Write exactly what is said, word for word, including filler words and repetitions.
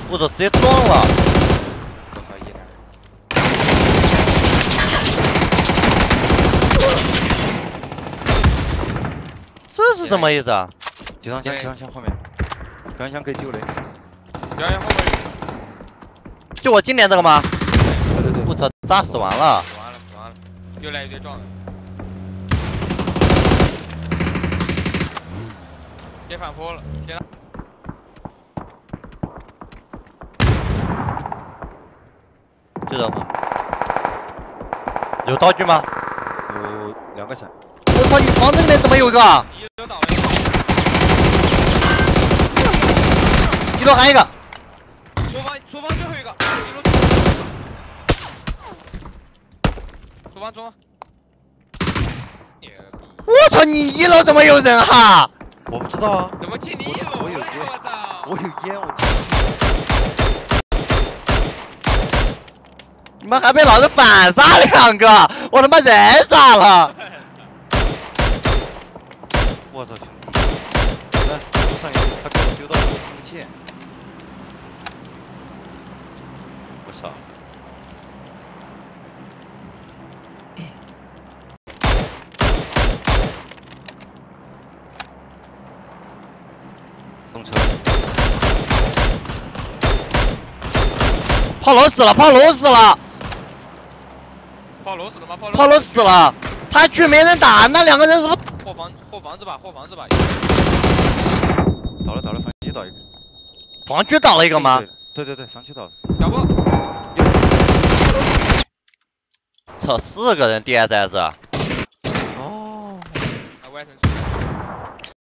我操，直接撞了！ 多少一呢？ 这是什么意思啊？ 机枪枪，机枪枪后面，机枪枪可以丢雷。 表演后面。 就我今年这个吗？ 对对对。 我操，炸死完了！ 死完了，死完了，又来一堆撞了。别反坡了，贴他。 就这有道具吗？ 有两个伞。 我操，你房子里面怎么有一个？ 一楼倒了一个。 一楼还有一个。 厨房，厨房最后一个。一楼。厨房中。牛逼！ 我操，你一楼怎么有人哈？ 我不知道啊。 怎么进你一楼？ 我有烟。 我操！ 我有烟，我。 你们还被老子反杀两个，我他妈人傻了！ 我操，兄弟！来，楼上有，他给我丢到了空气。我操！动车。 炮楼死了，炮楼死了！ 炮楼死了吗？炮楼炮楼死了，他去没人打，那两个人怎么？ 后房后房子吧，后房子吧。 倒了倒了，房区倒一个。 房区倒了一个吗？ 对对对，房区倒了。 要不？ 操，四个人 D S S。 哦。 啊，外层出。